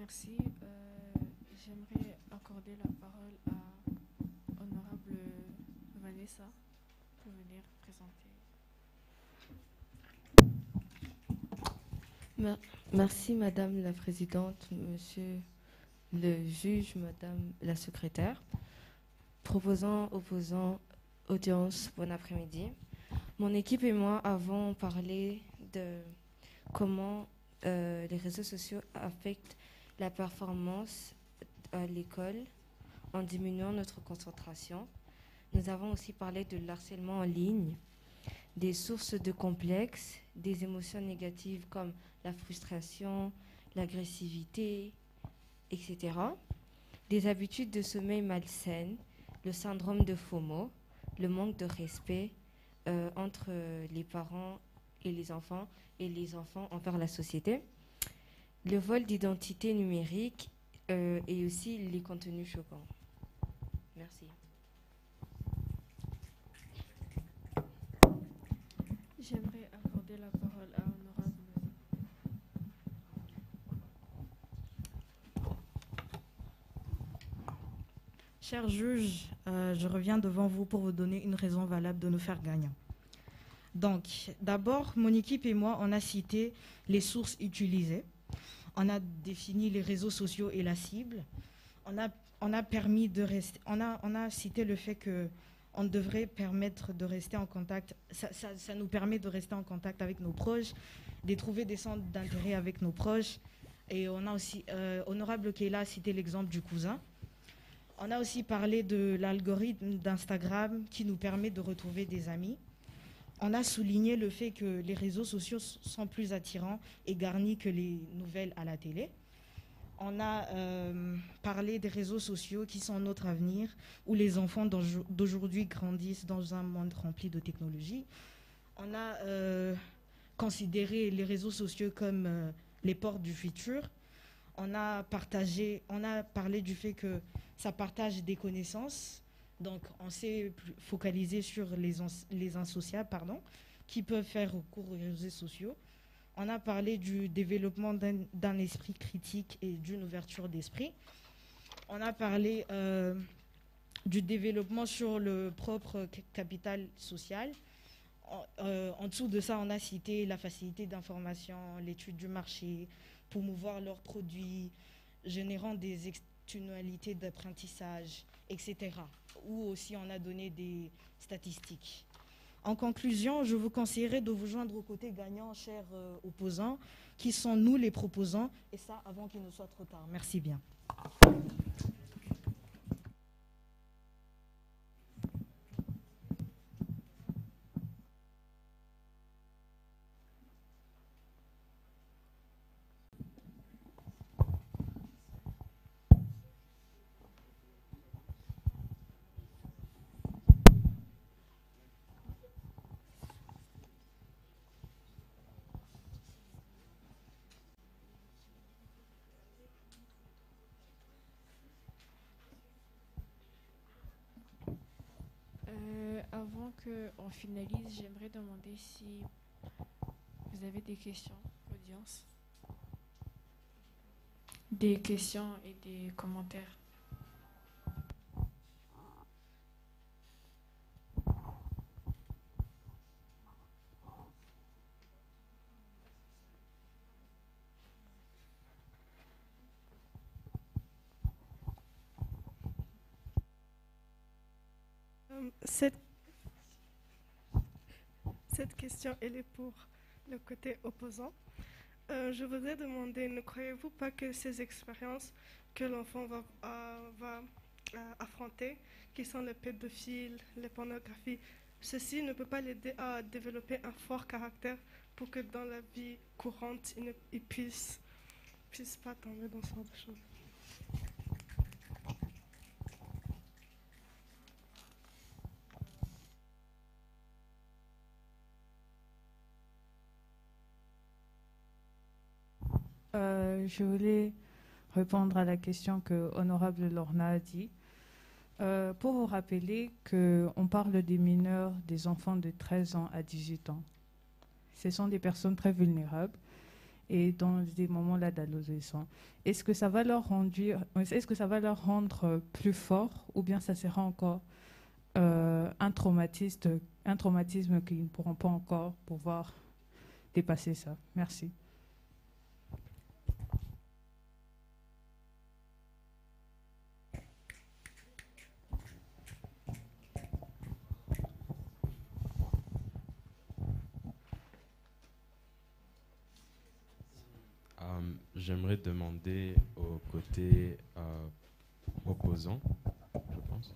Merci. Euh, J'aimerais accorder la parole à Honorable Vanessa pour venir présenter. Mer- Merci, Madame la Présidente, Monsieur le juge, Madame la secrétaire. Proposant, opposant, audience, bon après-midi. Mon équipe et moi avons parlé de comment euh, les réseaux sociaux affectent la performance à l'école en diminuant notre concentration. Nous avons aussi parlé de l'harcèlement en ligne, des sources de complexes, des émotions négatives comme la frustration, l'agressivité, et cetera, des habitudes de sommeil malsaines, le syndrome de FOMO, le manque de respect euh, entre les parents et les enfants et les enfants envers la société, le vol d'identité numérique euh, et aussi les contenus choquants. Merci. J'aimerais accorder la parole à Honorable. Cher juge, euh, je reviens devant vous pour vous donner une raison valable de nous faire gagnants. Donc, d'abord, mon équipe et moi, on a cité les sources utilisées, on a défini les réseaux sociaux et la cible, on a, on a permis de rester, on a, on a cité le fait que on devrait permettre de rester en contact, ça, ça, ça nous permet de rester en contact avec nos proches, de trouver des centres d'intérêt avec nos proches, et on a aussi, euh, Honorable Keila a cité l'exemple du cousin. On a aussi parlé de l'algorithme d'Instagram qui nous permet de retrouver des amis. On a souligné le fait que les réseaux sociaux sont plus attirants et garnis que les nouvelles à la télé. On a euh, parlé des réseaux sociaux qui sont notre avenir, où les enfants d'aujourd'hui grandissent dans un monde rempli de technologies. On a euh, considéré les réseaux sociaux comme euh, les portes du futur. On a partagé, on a parlé du fait que ça partage des connaissances. Donc, on s'est focalisé sur les, les insociables, pardon, qui peuvent faire recours aux réseaux sociaux. On a parlé du développement d'un esprit critique et d'une ouverture d'esprit. On a parlé euh, du développement sur le propre capital social. En, euh, en dessous de ça, on a cité la facilité d'information, l'étude du marché, promouvoir leurs produits, générant des externalités d'apprentissage, et cetera. Ou aussi, on a donné des statistiques. En conclusion, je vous conseillerais de vous joindre aux côtés gagnants, chers euh, opposants, qui sont nous les proposants, et ça avant qu'il ne soit trop tard. Merci bien. Euh, avant qu'on finalise, j'aimerais demander si vous avez des questions, audience. Des questions et des commentaires. Cette, cette question, elle est pour le côté opposant. Euh, je voudrais demander, ne croyez-vous pas que ces expériences que l'enfant va, euh, va euh, affronter, qui sont les pédophiles, les pornographies, ceci ne peut pas l'aider à développer un fort caractère pour que dans la vie courante, il ne il puisse, puisse pas tomber dans ce genre de choses? Euh, je voulais répondre à la question que Honorable Lorna a dit. Euh, pour vous rappeler qu'on parle des mineurs, des enfants de treize ans à dix-huit ans. Ce sont des personnes très vulnérables et dans des moments-là d'adolescence. Est-ce que ça va leur rendre, est-ce que ça va leur rendre plus forts, ou bien ça sera encore euh, un, traumatisme, un traumatisme qu'ils ne pourront pas encore pouvoir dépasser ça? Merci. Um, J'aimerais demander au côté euh, opposant, je pense,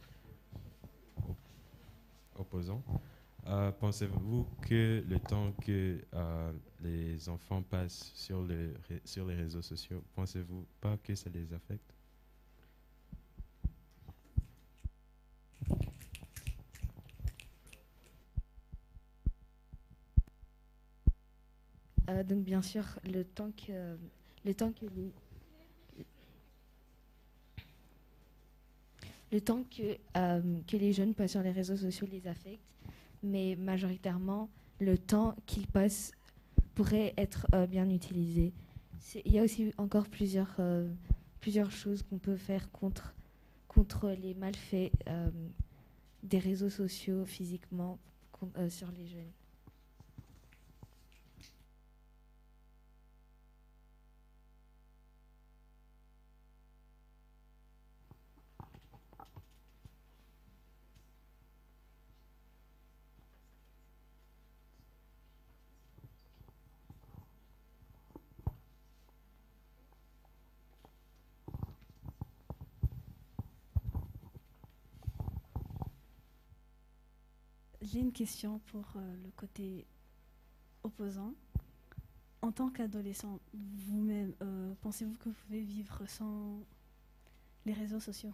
opposant, euh, pensez-vous que le temps que euh, les enfants passent sur, le, sur les réseaux sociaux, pensez-vous pas que ça les affecte? Euh, donc bien sûr, le temps que, euh, le temps que les, le temps que, euh, que les jeunes passent sur les réseaux sociaux les affecte, mais majoritairement, le temps qu'ils passent pourrait être euh, bien utilisé. Il y a aussi encore plusieurs, euh, plusieurs choses qu'on peut faire contre, contre les malfaits euh, des réseaux sociaux physiquement euh, sur les jeunes. J'ai une question pour euh, le côté opposant. En tant qu'adolescent, vous-même, euh, pensez-vous que vous pouvez vivre sans les réseaux sociaux?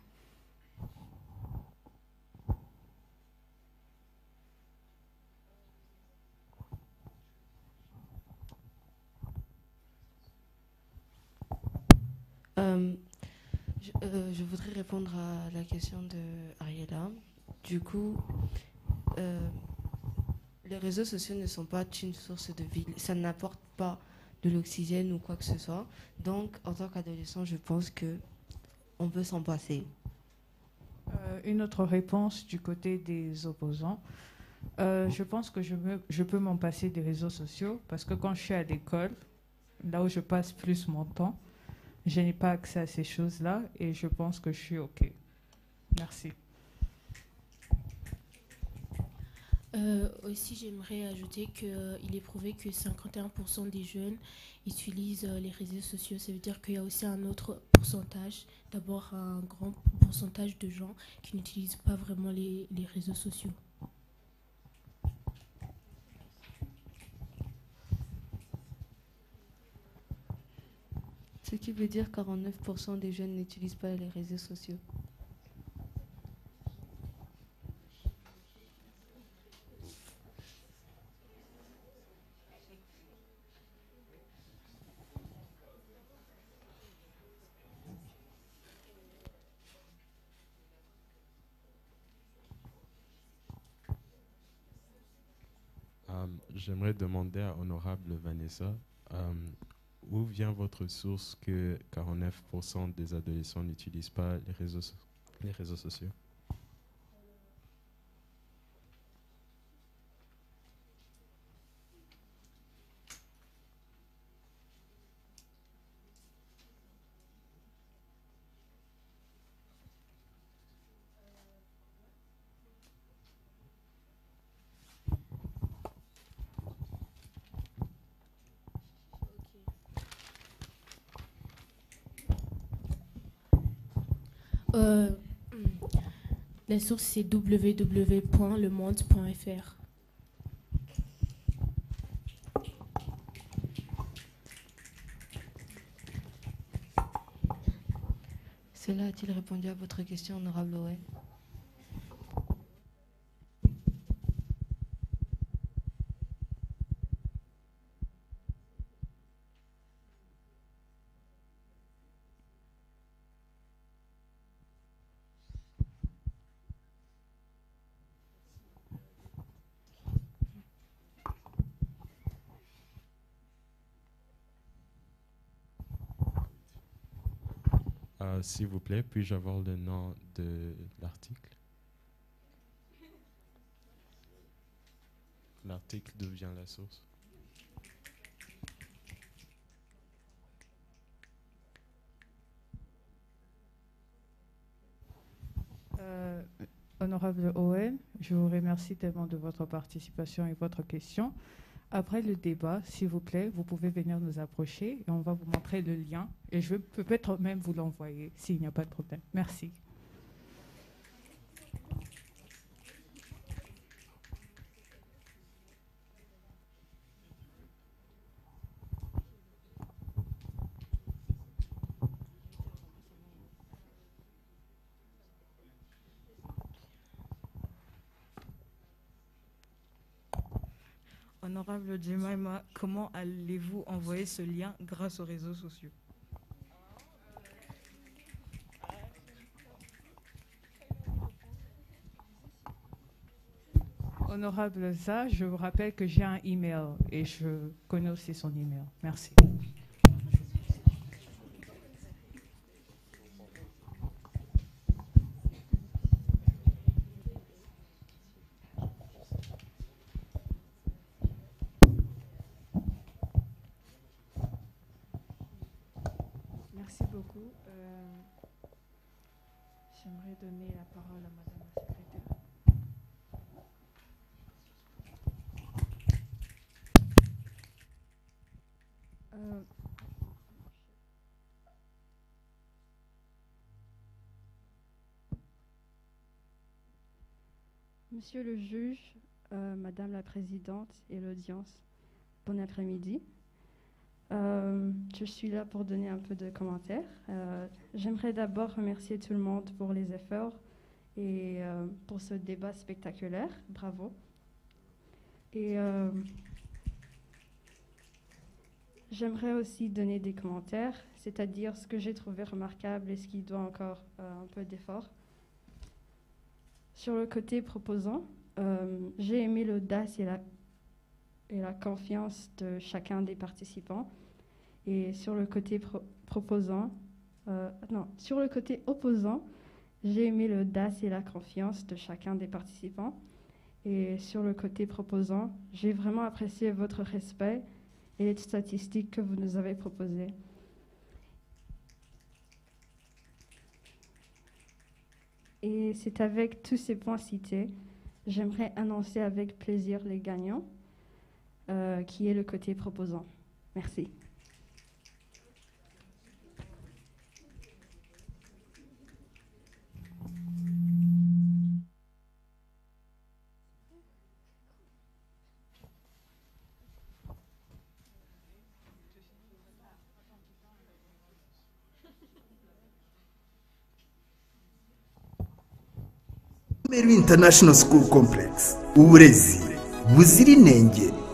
Euh, je, euh, je voudrais répondre à la question de Ariela. Du coup, euh, les réseaux sociaux ne sont pas une source de vie. Ça n'apporte pas de l'oxygène ou quoi que ce soit. Donc, en tant qu'adolescent, je pense que on peut s'en passer. Euh, une autre réponse du côté des opposants. Euh, je pense que je, me, je peux m'en passer des réseaux sociaux parce que quand je suis à l'école, là où je passe plus mon temps, je n'ai pas accès à ces choses-là et je pense que je suis OK. Merci. Euh, aussi, j'aimerais ajouter qu'il euh, est prouvé que cinquante et un pour cent des jeunes utilisent euh, les réseaux sociaux. Ça veut dire qu'il y a aussi un autre pourcentage, d'abord un grand pourcentage de gens qui n'utilisent pas vraiment les, les réseaux sociaux. Ce qui veut dire que quarante-neuf pour cent des jeunes n'utilisent pas les réseaux sociaux. Um, J'aimerais demander à Honorable Vanessa, um, où vient votre source que quarante-neuf pour cent des adolescents n'utilisent pas les réseaux, so- les réseaux sociaux? Euh, la source, c'est w w w point le monde point f r. Cela a-t-il répondu à votre question, Honorable Owen? Euh, S'il vous plaît, puis-je avoir le nom de l'article? L'article d'où vient la source? Euh, Honorable Owen, je vous remercie tellement de votre participation et votre question. Après le débat, s'il vous plaît, vous pouvez venir nous approcher et on va vous montrer le lien. Et je vais peut-être même vous l'envoyer s'il n'y a pas de problème. Merci. Honorable Jemima, comment allez-vous envoyer ce lien grâce aux réseaux sociaux? Honorable Za, je vous rappelle que j'ai un email et je connais aussi son email. Merci. Merci beaucoup. Euh, J'aimerais donner la parole à Madame la secrétaire. Euh, Monsieur le juge, euh, Madame la présidente et l'audience, bon après-midi. Euh, je suis là pour donner un peu de commentaires. Euh, J'aimerais d'abord remercier tout le monde pour les efforts et euh, pour ce débat spectaculaire. Bravo. Et euh, j'aimerais aussi donner des commentaires, c'est-à-dire ce que j'ai trouvé remarquable et ce qui doit encore euh, un peu d'effort. Sur le côté proposant, euh, j'ai aimé l'audace et la et la confiance de chacun des participants. Et sur le côté pro proposant, euh, non, sur le côté opposant, j'ai aimé l'audace et la confiance de chacun des participants. Et sur le côté proposant, j'ai vraiment apprécié votre respect et les statistiques que vous nous avez proposées. Et c'est avec tous ces points cités, j'aimerais annoncer avec plaisir les gagnants. Euh, qui est le côté proposant. Merci. Meru International School Complex, uburezi buzira inenge.